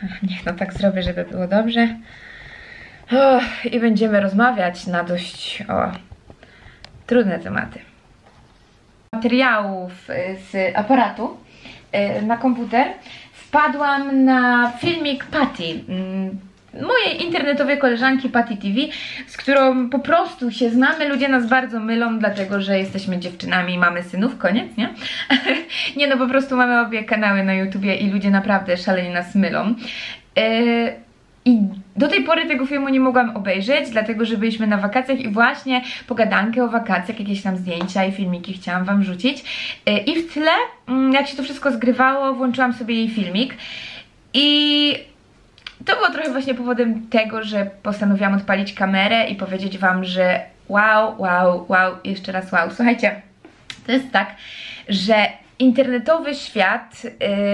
Niech no tak zrobię, żeby było dobrze. I będziemy rozmawiać na dość trudne tematy. Materiałów z aparatu na komputer wpadłam na filmik Patty, mojej internetowej koleżanki Patty TV, z którą po prostu się znamy. Ludzie nas bardzo mylą, dlatego że jesteśmy dziewczynami i mamy synów, koniec, nie? Nie no, po prostu mamy obie kanały na YouTubie i ludzie naprawdę szalenie nas mylą. I do tej pory tego filmu nie mogłam obejrzeć, dlatego że byliśmy na wakacjach i właśnie pogadankę o wakacjach, jakieś tam zdjęcia i filmiki chciałam wam wrzucić. I w tle, jak się to wszystko zgrywało, włączyłam sobie jej filmik i to było trochę właśnie powodem tego, że postanowiłam odpalić kamerę i powiedzieć wam, że wow, wow, wow, jeszcze raz wow. Słuchajcie, to jest tak, że internetowy świat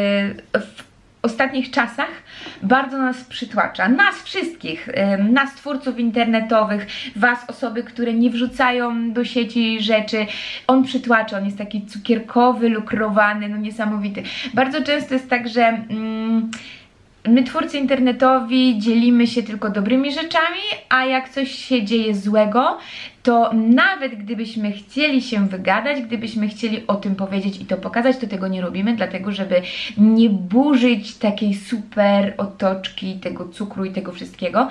w ostatnich czasach bardzo nas przytłacza. Nas wszystkich, nas twórców internetowych, was, osoby, które nie wrzucają do sieci rzeczy. On przytłacza, on jest taki cukierkowy, lukrowany, no niesamowity. Bardzo często jest tak, że my, twórcy internetowi, dzielimy się tylko dobrymi rzeczami, a jak coś się dzieje złego, to nawet gdybyśmy chcieli się wygadać, gdybyśmy chcieli o tym powiedzieć i to pokazać, to tego nie robimy, dlatego żeby nie burzyć takiej super otoczki, tego cukru i tego wszystkiego,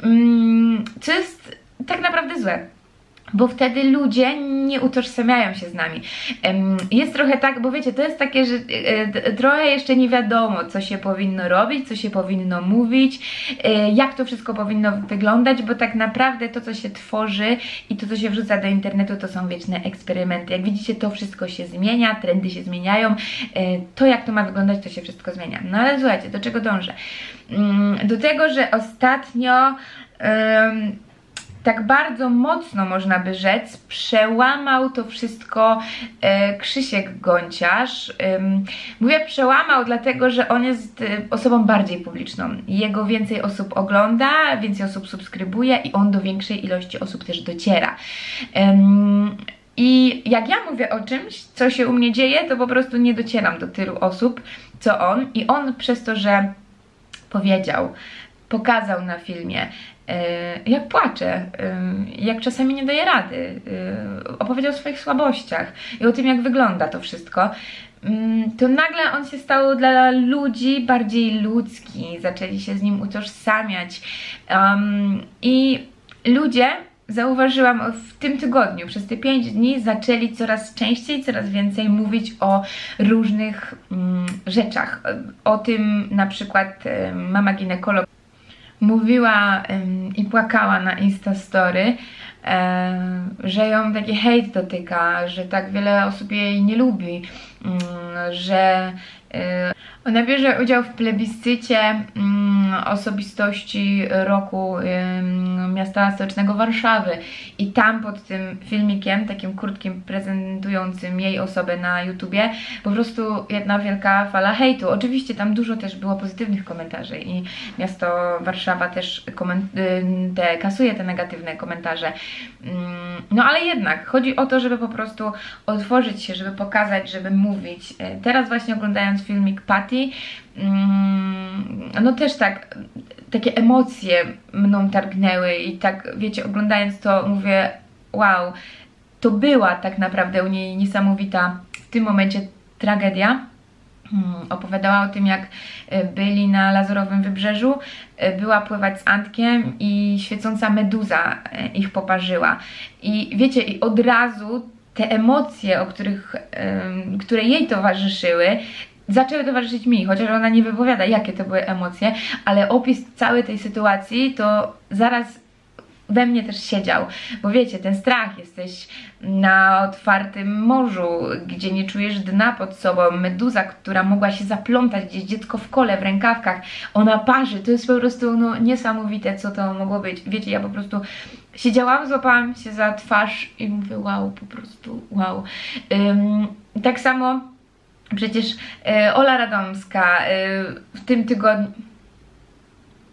co jest tak naprawdę złe. Bo wtedy ludzie nie utożsamiają się z nami. Jest trochę tak, bo wiecie, to jest takie, że trochę jeszcze nie wiadomo, co się powinno robić, co się powinno mówić, jak to wszystko powinno wyglądać, bo tak naprawdę to, co się tworzy i to, co się wrzuca do internetu, to są wieczne eksperymenty. Jak widzicie, to wszystko się zmienia, trendy się zmieniają, to jak to ma wyglądać, to się wszystko zmienia. No ale słuchajcie, do czego dążę? Do tego, że ostatnio tak bardzo mocno, można by rzec, przełamał to wszystko Krzysiek Gonciarz. Mówię przełamał, dlatego że on jest osobą bardziej publiczną. Jego więcej osób ogląda, więcej osób subskrybuje i on do większej ilości osób też dociera. I jak ja mówię o czymś, co się u mnie dzieje, to po prostu nie docieram do tylu osób, co on. I on przez to, że powiedział, pokazał na filmie, jak płacze, jak czasami nie daje rady, opowiedział o swoich słabościach i o tym, jak wygląda to wszystko, to nagle on się stał dla ludzi bardziej ludzki, zaczęli się z nim utożsamiać i ludzie, zauważyłam, w tym tygodniu, przez te 5 dni zaczęli coraz częściej, coraz więcej mówić o różnych rzeczach. O tym na przykład mama ginekolog mówiła i płakała na Instastory, że ją taki hejt dotyka, że tak wiele osób jej nie lubi, że ona bierze udział w plebiscycie osobistości roku miasta stołecznego Warszawy i tam pod tym filmikiem, takim krótkim, prezentującym jej osobę na YouTubie, po prostu jedna wielka fala hejtu. Oczywiście tam dużo też było pozytywnych komentarzy i miasto Warszawa też kasuje te negatywne komentarze. No ale jednak chodzi o to, żeby po prostu otworzyć się, żeby pokazać, żeby mówić. Teraz właśnie oglądając filmik Patty, no też tak, takie emocje mną targnęły i tak, wiecie, oglądając to mówię, wow, to była tak naprawdę u niej niesamowita w tym momencie tragedia. Opowiadała o tym, jak byli na Lazurowym Wybrzeżu, była pływać z Antkiem i świecąca meduza ich poparzyła. I wiecie, i od razu te emocje, które jej towarzyszyły, zaczęły towarzyszyć mi, chociaż ona nie wypowiada, jakie to były emocje, ale opis całej tej sytuacji to zaraz we mnie też siedział, bo wiecie, ten strach, jesteś na otwartym morzu, gdzie nie czujesz dna pod sobą, meduza, która mogła się zaplątać, gdzieś dziecko w kole, w rękawkach, ona parzy, to jest po prostu no, niesamowite, co to mogło być. Wiecie, ja po prostu siedziałam, złapałam się za twarz i mówię, wow, po prostu wow. Tak samo przecież Ola Radomska w tym tygodniu,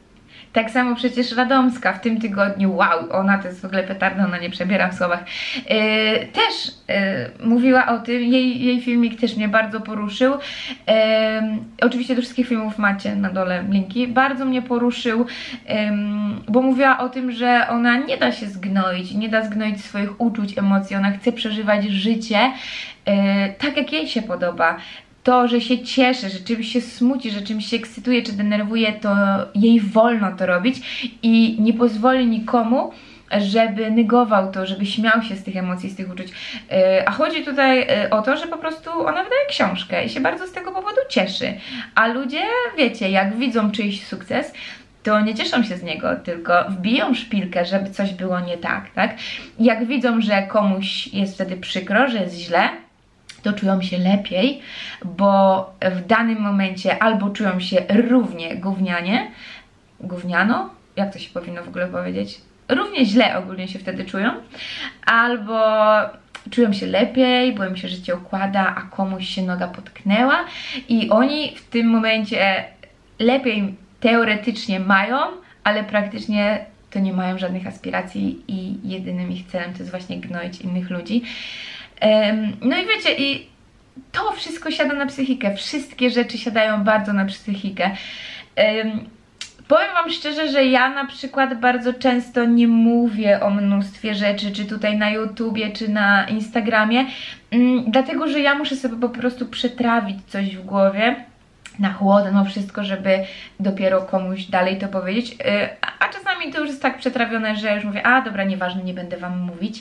Tak samo przecież Radomska w tym tygodniu, wow, ona to jest w ogóle petarda, ona nie przebiera w słowach, też mówiła o tym, jej filmik też mnie bardzo poruszył. Oczywiście do wszystkich filmów macie na dole linki. Bardzo mnie poruszył, bo mówiła o tym, że ona nie da się zgnoić, nie da zgnoić swoich uczuć, emocji, ona chce przeżywać życie tak, jak jej się podoba. To, że się cieszy, że czymś się smuci, że czymś się ekscytuje czy denerwuje, to jej wolno to robić i nie pozwoli nikomu, żeby negował to, żeby śmiał się z tych emocji, z tych uczuć. A chodzi tutaj o to, że po prostu ona wydaje książkę i się bardzo z tego powodu cieszy. A ludzie, wiecie, jak widzą czyjś sukces, to nie cieszą się z niego, tylko wbiją szpilkę, żeby coś było nie tak, tak? Jak widzą, że komuś jest wtedy przykro, że jest źle, to czują się lepiej, bo w danym momencie albo czują się równie gówniano, jak to się powinno w ogóle powiedzieć? Równie źle ogólnie się wtedy czują, albo czują się lepiej, bo im się życie układa, a komuś się noga potknęła i oni w tym momencie lepiej teoretycznie mają, ale praktycznie to nie mają żadnych aspiracji i jedynym ich celem to jest właśnie gnoić innych ludzi. No i wiecie, i to wszystko siada na psychikę, wszystkie rzeczy siadają bardzo na psychikę. Powiem wam szczerze, że ja na przykład bardzo często nie mówię o mnóstwie rzeczy, czy tutaj na YouTubie, czy na Instagramie, dlatego, że ja muszę sobie po prostu przetrawić coś w głowie, na chłodno wszystko, żeby dopiero komuś dalej to powiedzieć, a czasami to już jest tak przetrawione, że już mówię, a dobra, nieważne, nie będę wam mówić.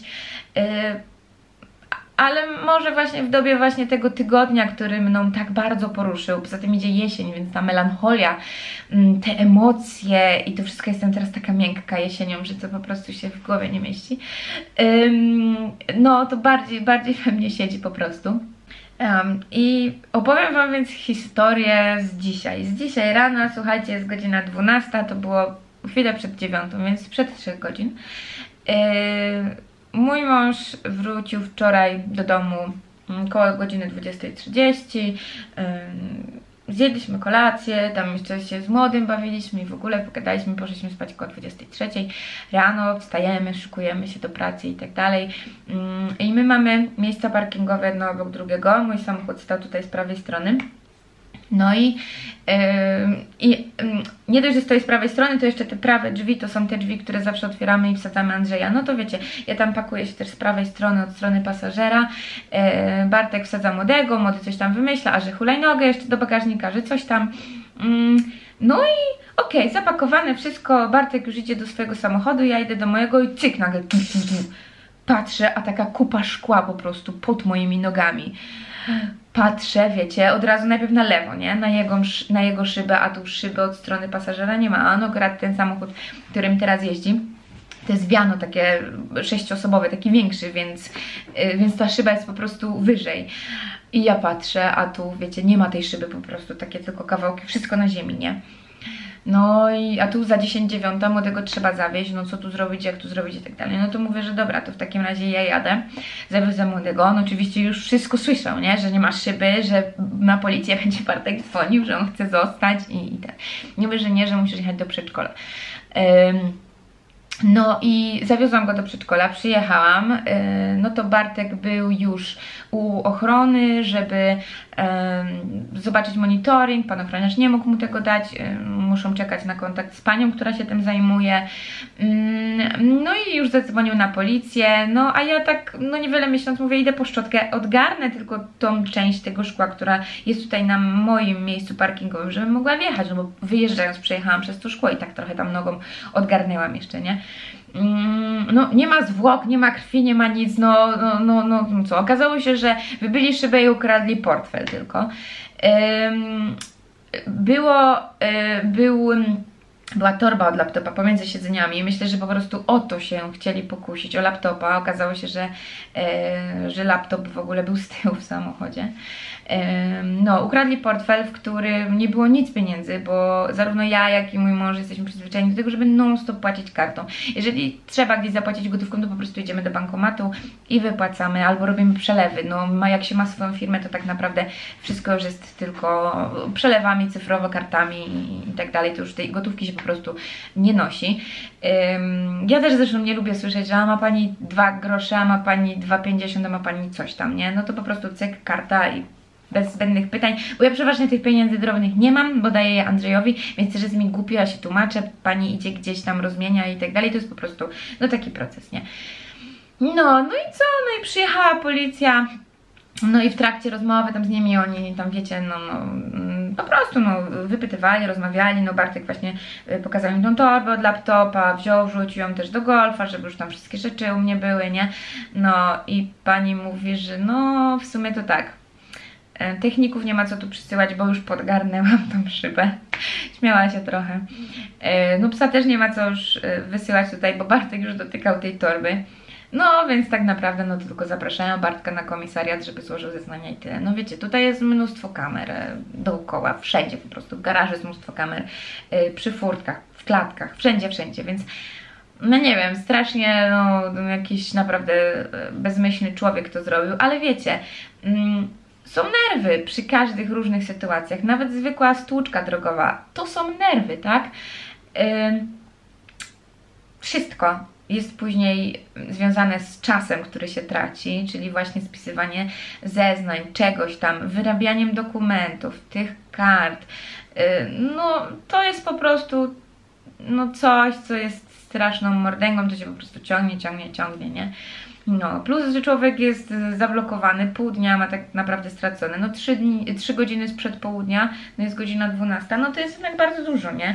Ale może właśnie w dobie właśnie tego tygodnia, który mną tak bardzo poruszył, poza tym idzie jesień, więc ta melancholia, te emocje i to wszystko, jestem teraz taka miękka jesienią, że to po prostu się w głowie nie mieści, no to bardziej we mnie siedzi po prostu. I opowiem wam więc historię z dzisiaj. Z dzisiaj rana, słuchajcie, jest godzina 12, to było chwilę przed 9, więc przed 3 godzin. Mój mąż wrócił wczoraj do domu koło godziny 20:30. Zjedliśmy kolację, tam jeszcze się z młodym bawiliśmy i w ogóle pogadaliśmy, poszliśmy spać koło 23:00. Rano wstajemy, szykujemy się do pracy i tak dalej. I my mamy miejsca parkingowe jedno obok drugiego. Mój samochód stał tutaj z prawej strony. No i nie dość, że stoi z prawej strony, to jeszcze te prawe drzwi to są te drzwi, które zawsze otwieramy i wsadzamy Andrzeja. No to wiecie, ja tam pakuję się też z prawej strony, od strony pasażera. Bartek wsadza młodego, młody coś tam wymyśla, a że hulajnogę jeszcze do bagażnika, że coś tam. No i okej, zapakowane wszystko, Bartek już idzie do swojego samochodu, ja idę do mojego i cyk nagle. Patrzę, a taka kupa szkła po prostu pod moimi nogami. Patrzę, wiecie, od razu najpierw na lewo, nie? Na jego szybę, a tu szyby od strony pasażera nie ma. A on akurat ten samochód, którym teraz jeździ, to jest Viano takie 6-osobowe, taki większy, więc ta szyba jest po prostu wyżej. I ja patrzę, a tu, wiecie, nie ma tej szyby po prostu, takie tylko kawałki, wszystko na ziemi, nie? No i a tu za 10:09 młodego trzeba zawieźć, no co tu zrobić, jak tu zrobić i tak dalej. No to mówię, że dobra, to w takim razie ja jadę, zawiozę młodego. On oczywiście już wszystko słyszał, nie? Że nie ma szyby, że na policję będzie Bartek dzwonił, że on chce zostać i tak. Nie mówię, że nie, że musisz jechać do przedszkola. No i zawiozłam go do przedszkola, przyjechałam, no to Bartek był już u ochrony, żeby zobaczyć monitoring, pan ochroniarz nie mógł mu tego dać, muszą czekać na kontakt z panią, która się tym zajmuje, no i już zadzwonił na policję, no a ja tak, no niewiele myśląc mówię, idę po szczotkę, odgarnę tylko tą część tego szkła, która jest tutaj na moim miejscu parkingowym, żebym mogła wjechać, no bo wyjeżdżając przejechałam przez to szkło i tak trochę tam nogą odgarnęłam jeszcze, nie? No nie ma zwłok, nie ma krwi, nie ma nic, no co, okazało się, że wybili szybę i ukradli portfel tylko. Była torba od laptopa pomiędzy siedzeniami i myślę, że po prostu o to się chcieli pokusić, o laptopa. Okazało się, że laptop w ogóle był z tyłu w samochodzie. No, ukradli portfel, w którym nie było nic pieniędzy, bo zarówno ja, jak i mój mąż jesteśmy przyzwyczajeni do tego, żeby non-stop płacić kartą. Jeżeli trzeba gdzieś zapłacić gotówką, to po prostu idziemy do bankomatu i wypłacamy, albo robimy przelewy. No, jak się ma swoją firmę, to tak naprawdę wszystko już jest tylko przelewami, cyfrowo, kartami i tak dalej. To już tej gotówki się po po prostu nie nosi. Ja też zresztą nie lubię słyszeć, że a ma pani 2 grosze, a ma pani 2,50, a ma pani coś tam, nie? No to po prostu cyk, karta i bez zbędnych pytań, bo ja przeważnie tych pieniędzy drobnych nie mam, bo daję je Andrzejowi, więc też jest mi głupio, ja się tłumaczę, pani idzie gdzieś tam, rozmienia i tak dalej, to jest po prostu, no taki proces, nie? No i co? No i przyjechała policja, no i w trakcie rozmowy tam z nimi oni tam, wiecie, po prostu wypytywali, rozmawiali, no Bartek właśnie pokazał mi tą torbę od laptopa, wrzucił ją też do golfa, żeby już tam wszystkie rzeczy u mnie były, nie? No i pani mówi, że no w sumie to tak, techników nie ma co tu przysyłać, bo już podgarnęłam tą szybę. Śmiała się trochę. No psa też nie ma co już wysyłać tutaj, bo Bartek już dotykał tej torby. No więc tak naprawdę no to tylko zapraszają Bartka na komisariat, żeby złożył zeznania i tyle. No wiecie, tutaj jest mnóstwo kamer dookoła, wszędzie po prostu, w garażu jest mnóstwo kamer, przy furtkach, w klatkach, wszędzie, więc no nie wiem, strasznie no jakiś naprawdę bezmyślny człowiek to zrobił, ale wiecie, są nerwy przy każdych różnych sytuacjach, nawet zwykła stłuczka drogowa, to są nerwy, tak? Wszystko jest później związane z czasem, który się traci, czyli właśnie spisywanie zeznań, czegoś tam, wyrabianiem dokumentów, tych kart. No to jest po prostu no coś, co jest straszną mordęgą, to się po prostu ciągnie, nie? No, plus, że człowiek jest zablokowany, pół dnia ma tak naprawdę stracone, no 3 godziny sprzed południa, no jest godzina 12, no to jest jednak bardzo dużo, nie?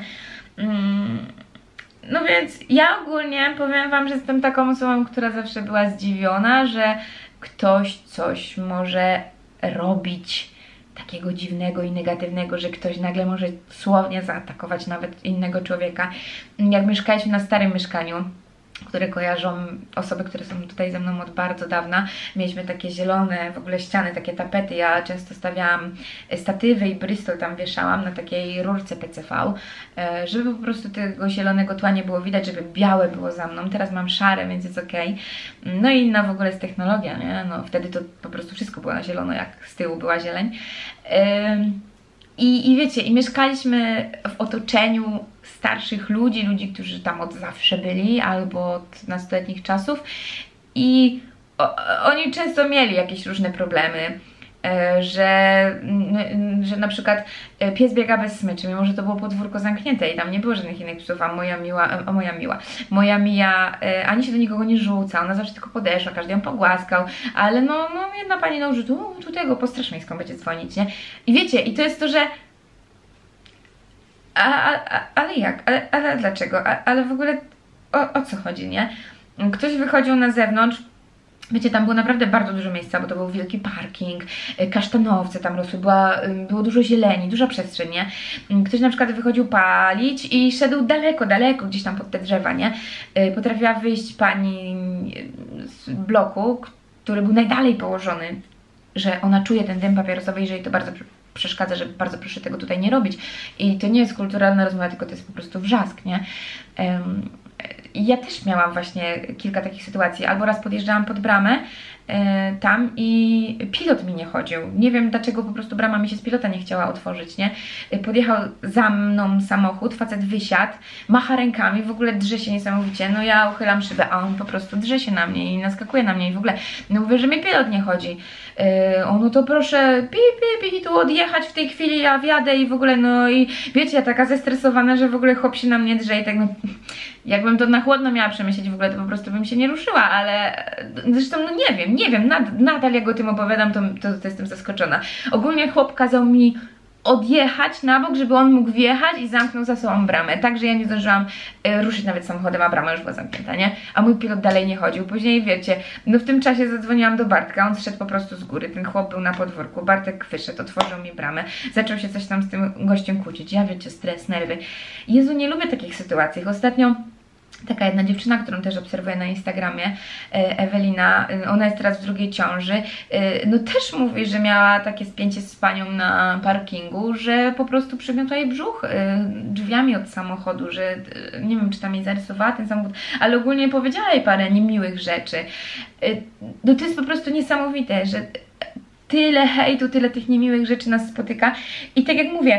No więc ja ogólnie powiem wam, że jestem taką osobą, która zawsze była zdziwiona, że ktoś coś może robić takiego dziwnego i negatywnego, że ktoś nagle może słownie zaatakować nawet innego człowieka. Jak mieszkaliśmy na starym mieszkaniu, które kojarzą osoby, które są tutaj ze mną od bardzo dawna. Mieliśmy takie zielone w ogóle ściany, takie tapety. Ja często stawiałam statywy i Bristol tam wieszałam na takiej rurce PCV, żeby po prostu tego zielonego tła nie było widać, żeby białe było za mną. Teraz mam szare, więc jest ok. No i inna w ogóle jest technologia, nie? No wtedy to po prostu wszystko było na zielono, jak z tyłu była zieleń. I wiecie, i mieszkaliśmy w otoczeniu starszych ludzi, którzy tam od zawsze byli, albo od nastoletnich czasów i oni często mieli jakieś różne problemy, że na przykład pies biega bez smyczy, mimo że to było podwórko zamknięte i tam nie było żadnych innych psów, a moja Mija ani się do nikogo nie rzuca, ona zawsze tylko podeszła, każdy ją pogłaskał, ale no jedna pani że tu tego po straż miejską będzie dzwonić, nie? I wiecie, i to jest to, że ale jak? Ale dlaczego? Ale w ogóle o co chodzi, nie? Ktoś wychodził na zewnątrz, wiecie, tam było naprawdę bardzo dużo miejsca, bo to był wielki parking, kasztanowce tam rosły, było dużo zieleni, duża przestrzeń, nie? Ktoś na przykład wychodził palić i szedł daleko, gdzieś tam pod te drzewa, nie? Potrafiła wyjść pani z bloku, który był najdalej położony, że ona czuje ten dym papierosowy, jeżeli to bardzo przeszkadza, że bardzo proszę tego tutaj nie robić. I to nie jest kulturalna rozmowa, tylko to jest po prostu wrzask, nie? Ja też miałam właśnie kilka takich sytuacji. Albo raz podjeżdżałam pod bramę tam i pilot mi nie chodził. Nie wiem dlaczego, po prostu brama mi się z pilota nie chciała otworzyć, nie? Podjechał za mną samochód, facet wysiadł, macha rękami, w ogóle drze się niesamowicie. No ja uchylam szybę, a on po prostu drze się na mnie i naskakuje na mnie i w ogóle, no mówię, że mi pilot nie chodzi. No to proszę i tu odjechać w tej chwili, ja wjadę i w ogóle, no i wiecie, ja taka zestresowana, że w ogóle chłop się na mnie drze i tak, no jakbym to na chłodno miała przemyśleć w ogóle, to po prostu bym się nie ruszyła, ale zresztą no nie wiem, nadal jak o tym opowiadam, to jestem zaskoczona. Ogólnie chłop kazał mi odjechać na bok, żeby on mógł wjechać i zamknął za sobą bramę, także ja nie zdążyłam ruszyć nawet samochodem, a brama już była zamknięta, nie? A mój pilot dalej nie chodził. Później wiecie, no w tym czasie zadzwoniłam do Bartka, on zszedł po prostu z góry, ten chłop był na podwórku, Bartek wyszedł, otworzył mi bramę, zaczął się coś tam z tym gościem kłócić, ja wiecie, stres, nerwy. Jezu, nie lubię takich sytuacji. Ostatnio taka jedna dziewczyna, którą też obserwuję na Instagramie, Ewelina, ona jest teraz w drugiej ciąży, no też mówi, że miała takie spięcie z panią na parkingu, że po prostu przygniotła jej brzuch drzwiami od samochodu, że nie wiem, czy tam jej zarysowała ten samochód, ale ogólnie powiedziała jej parę niemiłych rzeczy. No to jest po prostu niesamowite, że tyle hejtu, tyle tych niemiłych rzeczy nas spotyka i tak jak mówię,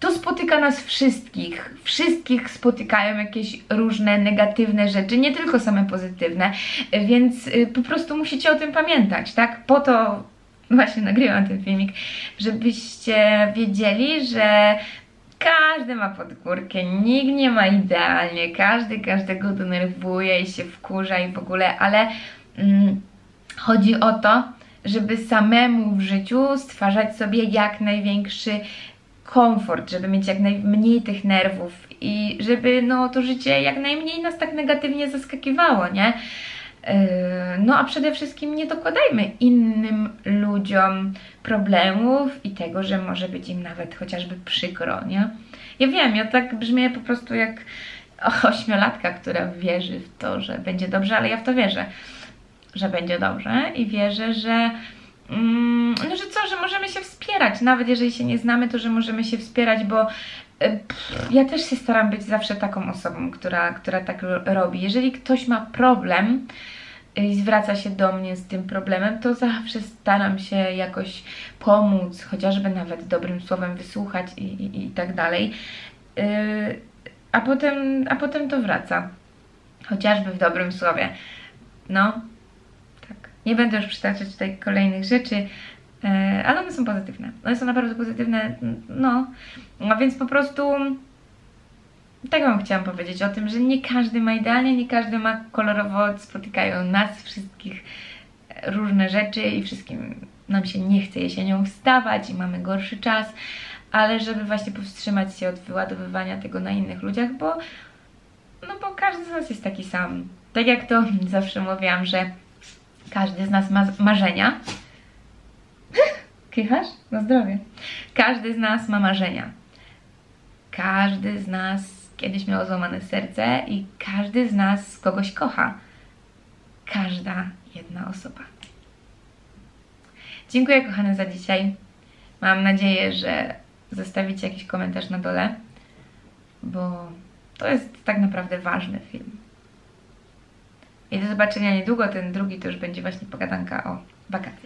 to spotyka nas wszystkich. Wszystkich spotykają jakieś różne negatywne rzeczy, nie tylko same pozytywne, więc po prostu musicie o tym pamiętać, tak? Po to właśnie nagrywam ten filmik, żebyście wiedzieli, że każdy ma podgórkę, nikt nie ma idealnie, każdy każdego denerwuje i się wkurza i w ogóle, ale chodzi o to, żeby samemu w życiu stwarzać sobie jak największy komfort, żeby mieć jak najmniej tych nerwów i żeby no to życie jak najmniej nas tak negatywnie zaskakiwało, nie? No a przede wszystkim nie dokładajmy innym ludziom problemów i tego, że może być im nawet chociażby przykro, nie? Ja wiem, ja tak brzmię po prostu jak ośmiolatka, która wierzy w to, że będzie dobrze, ale ja w to wierzę, że będzie dobrze i wierzę, że no, że co, że możemy się wspierać, nawet jeżeli się nie znamy, to że możemy się wspierać, bo ja też się staram być zawsze taką osobą, która tak robi. Jeżeli ktoś ma problem i zwraca się do mnie z tym problemem, to zawsze staram się jakoś pomóc, chociażby nawet dobrym słowem wysłuchać i tak dalej. A potem to wraca, chociażby w dobrym słowie. No, tak. Nie będę już przytaczać tutaj kolejnych rzeczy, ale one są pozytywne. One są naprawdę pozytywne, no. A więc po prostu tak wam chciałam powiedzieć o tym, że nie każdy ma idealnie, nie każdy ma kolorowo, spotykają nas wszystkich różne rzeczy i wszystkim nam się nie chce jesienią wstawać i mamy gorszy czas, ale żeby właśnie powstrzymać się od wyładowywania tego na innych ludziach, bo każdy z nas jest taki sam. Tak jak to zawsze mówiłam, że każdy z nas ma marzenia. Kichasz? Na zdrowie. Każdy z nas ma marzenia. Każdy z nas kiedyś miał złamane serce i każdy z nas kogoś kocha. Każda jedna osoba. Dziękuję, kochane, za dzisiaj. Mam nadzieję, że zostawicie jakiś komentarz na dole, bo to jest tak naprawdę ważny film. I do zobaczenia niedługo. Ten drugi to już będzie właśnie pogadanka o wakacjach.